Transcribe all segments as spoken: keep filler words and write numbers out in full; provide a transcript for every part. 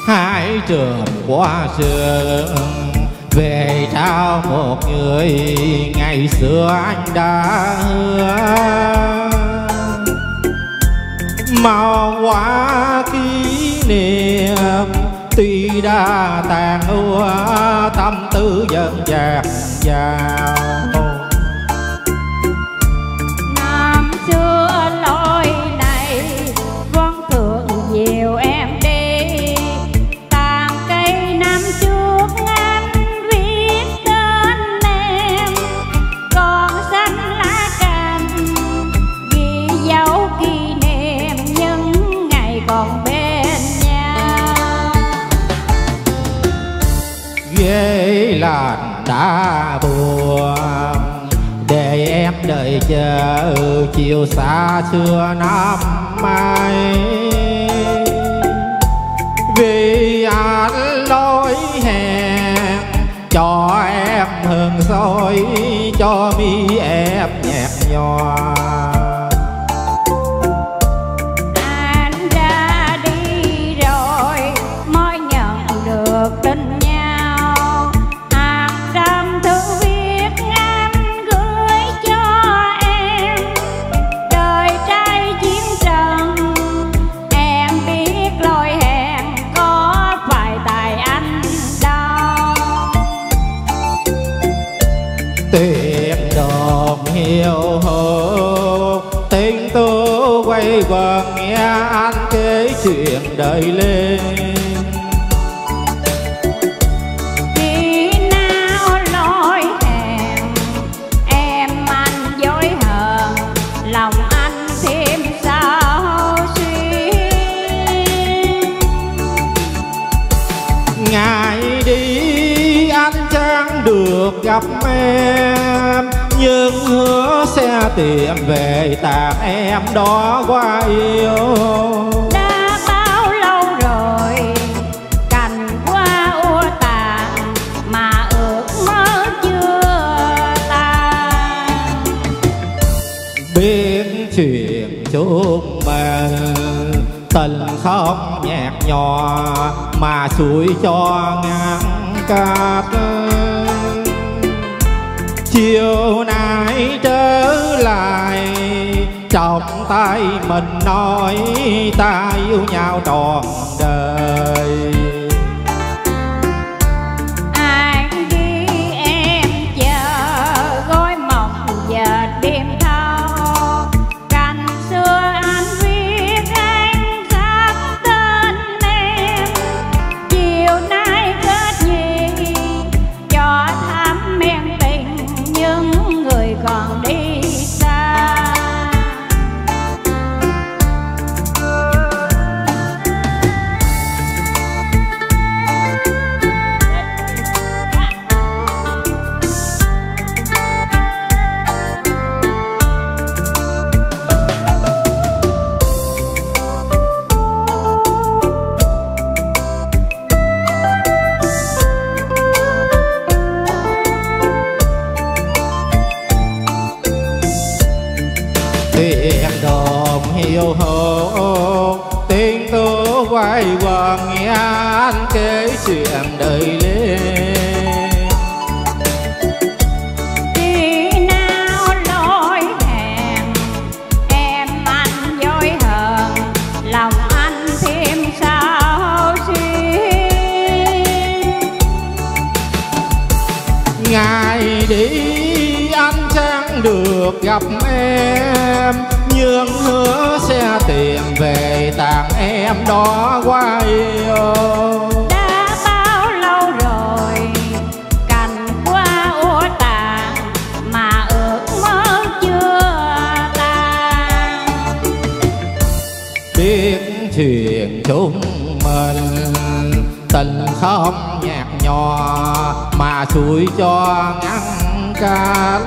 hai trường qua sương về trao một người ngày xưa anh đã hứa. Màu hoa kỷ niệm tuy đã tàn úa, tâm tư dần dạt vào. Năm xưa lối này vẫn thường dìu em đi, tàn cây năm trước anh viết tên em, còn xanh lá cành ghi dấu kỷ niệm những ngày còn bên nhau. Ghế lạnh đã buồn để em đợi chờ chiều xa xưa năm mai, vì anh lối hẹn cho em hương soi cho mi em nhạt nhòa. Anh ra đi rồi mới nhận được tin nhau, hàng trăm thư viết anh gửi cho em. Đời trai chiến trận em biết lối hẹn có phải tại anh đâu. Tiếng đồn hiu hô tình tôi quay quần nghe anh kể chuyện đời lên. Khi nào lối hẹn em anh dối hờn, lòng anh thêm sao xuyên. Ngày đi anh chẳng được gặp em, nhưng hứa sẽ tìm về tàn em đó qua yêu. Đã bao lâu rồi cành hoa úa tàn mà ước mơ chưa tan. Biết chuyện chúng mình tình không nhạt nhòa mà suối cho ngăn cát. Chiều nay trở lại trong tay mình nói ta yêu nhau trọn đời. Anh đi em chờ gói mộng giờ đêm thâu, cành xưa anh viết anh khắc tên em. Chiều nay kết nhì cho thắm men tình những người còn đi xa. Tiếng đồn hiu hô tiếng tố quay quần nghe anh kể chuyện đời lên. Khi nào lối hẹn em anh dối hờn, lòng anh thêm sao xuyên. Ngày đi anh chẳng được gặp em, nhưng hứa sẽ tìm về tàn em đó qua yêu. Đã bao lâu rồi cành hoa úa tàn mà ước mơ chưa tan. Biết chuyện chúng mình tình không nhạt nhòa mà suối cho ngăn cát.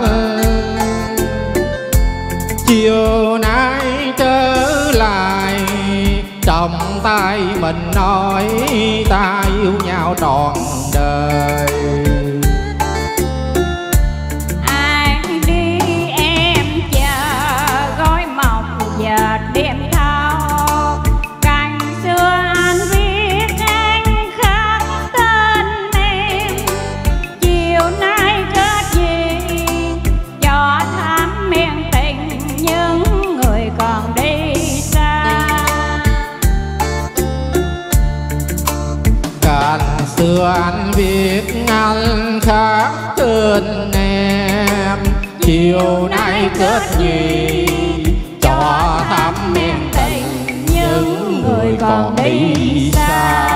Chiều nay trở lại trong tay mình nói ta yêu nhau trọn đời. Anh đi em chờ gói mộng giờ đêm thâu, cành xưa anh viết anh xưa anh biết anh khác trên em, chiều nay kết nhì cho thắm men tình những người còn đi xa.